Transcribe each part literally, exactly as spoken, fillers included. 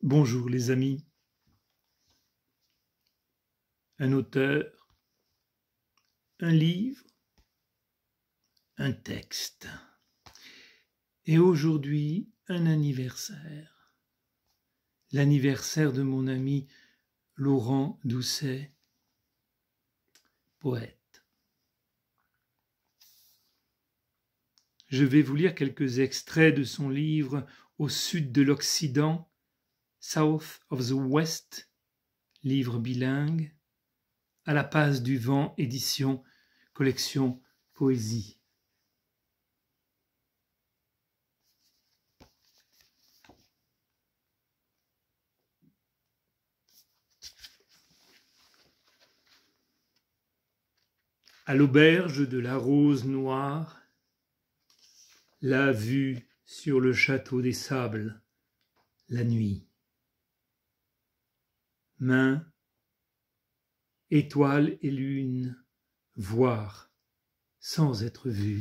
Bonjour les amis. Un auteur, un livre, un texte. Et aujourd'hui, un anniversaire. L'anniversaire de mon ami Laurent Doucet, poète. Je vais vous lire quelques extraits de son livre « Au sud de l'Occident », South of the West, livre bilingue, à la passe du vent, édition, collection Poésie. À l'auberge de la Rose Noire, la vue sur le château des Sables, la nuit. Main, étoile et lune, voir sans être vu.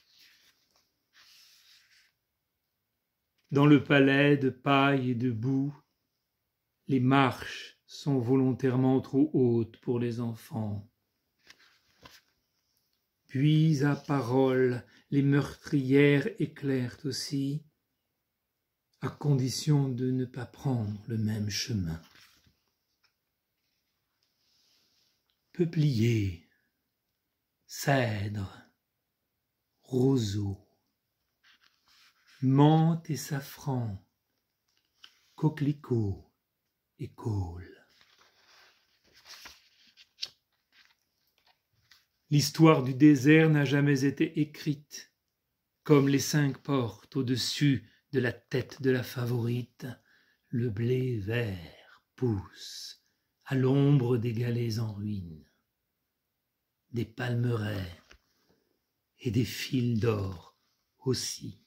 Dans le palais de paille et de boue, les marches sont volontairement trop hautes pour les enfants. Puis à parole, les meurtrières éclairent aussi, à condition de ne pas prendre le même chemin. Peuplier, cèdre, roseau, menthe et safran, coquelicot et colle. L'histoire du désert n'a jamais été écrite, comme les cinq portes au-dessus de la tête de la favorite, le blé vert pousse à l'ombre des galets en ruine, des palmeraies et des fils d'or aussi.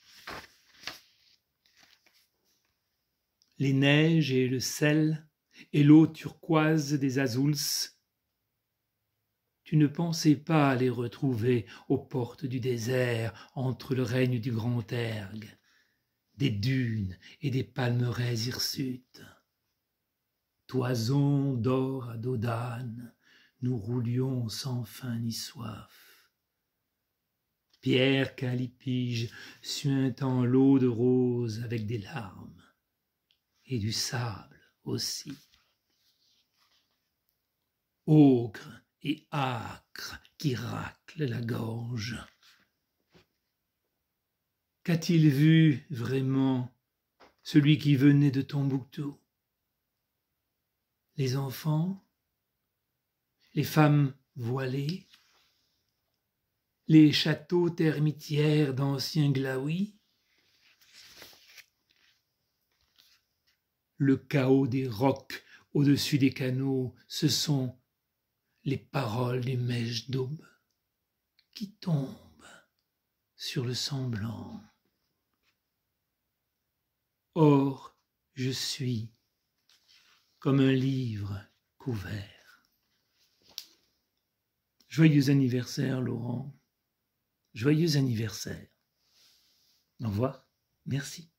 Les neiges et le sel et l'eau turquoise des Azouls, tu ne pensais pas les retrouver aux portes du désert, entre le règne du grand ergue, des dunes et des palmeraies hirsutes. Toison d'or à dos d'âne, nous roulions sans faim ni soif. Pierre callipige suintant l'eau de rose avec des larmes, et du sable aussi. Ogre et âcre qui racle la gorge. Qu'a-t-il vu vraiment celui qui venait de Tombouctou? Les enfants, les femmes voilées, les châteaux termitières d'anciens glaouis, le chaos des rocs au-dessus des canaux, ce sont les paroles des mèches d'aube qui tombent sur le semblant. Or, je suis comme un livre couvert. Joyeux anniversaire, Laurent. Joyeux anniversaire. Au revoir. Merci.